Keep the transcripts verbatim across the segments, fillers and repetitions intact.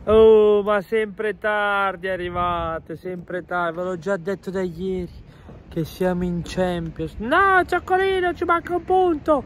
Oh, ma sempre tardi arrivate, sempre tardi, ve l'ho già detto da ieri che siamo in Champions. No, Cioccolino, ci manca un punto.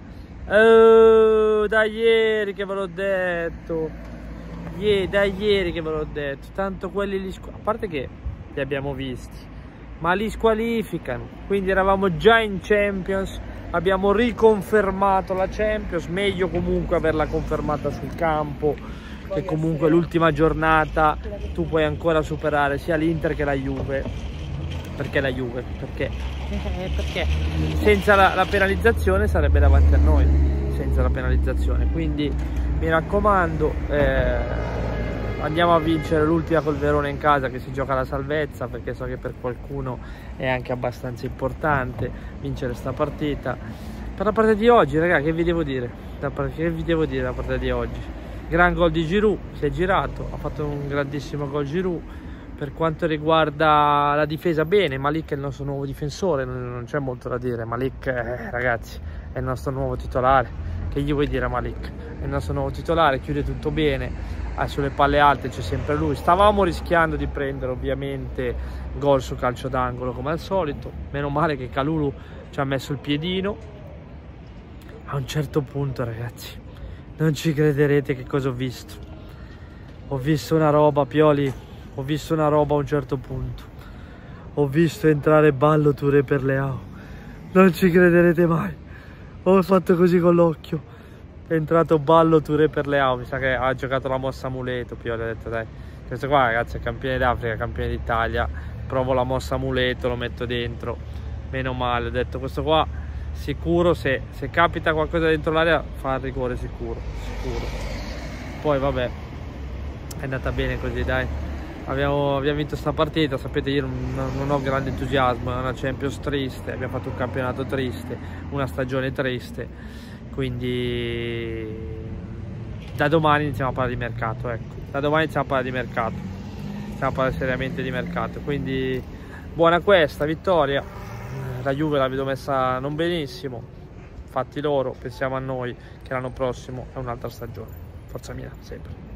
Oh, da ieri che ve l'ho detto. Ieri, da ieri che ve l'ho detto. Tanto quelli li a parte che li abbiamo visti, ma li squalificano. Quindi eravamo già in Champions, abbiamo riconfermato la Champions. Meglio comunque averla confermata sul campo, che comunque l'ultima giornata tu puoi ancora superare sia l'Inter che la Juve. Perché la Juve? Perché? Eh, perché senza la, la penalizzazione sarebbe davanti a noi, senza la penalizzazione. Quindi mi raccomando, eh, andiamo a vincere l'ultima col Verona in casa, che si gioca la salvezza, perché so che per qualcuno è anche abbastanza importante vincere sta partita. Per la partita di oggi, ragazzi, che vi devo dire? Che vi devo dire la partita di oggi? Gran gol di Giroud, si è girato, ha fatto un grandissimo gol Giroud. Per quanto riguarda la difesa, bene, Malik è il nostro nuovo difensore, non c'è molto da dire. Malik, eh, ragazzi, è il nostro nuovo titolare. Che gli vuoi dire a Malik? È il nostro nuovo titolare, chiude tutto bene, ah, sulle palle alte c'è sempre lui. Stavamo rischiando di prendere ovviamente gol su calcio d'angolo come al solito, meno male che Kalulu ci ha messo il piedino. A un certo punto, ragazzi, non ci crederete che cosa ho visto. Ho visto una roba, Pioli. Ho visto una roba a un certo punto. Ho visto entrare Ballo Touré per Leao. Non ci crederete mai. Ho fatto così con l'occhio. È entrato Ballo Touré per Leao. Mi sa che ha giocato la mossa amuleto. Pioli ha detto dai, questo qua ragazzi è campione d'Africa, campione d'Italia. Provo la mossa amuleto, lo metto dentro. Meno male. Ho detto questo qua sicuro, se, se capita qualcosa dentro l'area fa il rigore sicuro. Sicuro. Poi vabbè, è andata bene così, dai. Abbiamo, abbiamo vinto sta partita, sapete io non, non ho grande entusiasmo, è una Champions triste, abbiamo fatto un campionato triste, una stagione triste, quindi da domani iniziamo a parlare di mercato, ecco, da domani iniziamo a parlare di mercato, iniziamo a parlare seriamente di mercato, quindi buona questa vittoria, la Juve la vedo messa non benissimo, fatti loro, pensiamo a noi che l'anno prossimo è un'altra stagione, forza mia, sempre.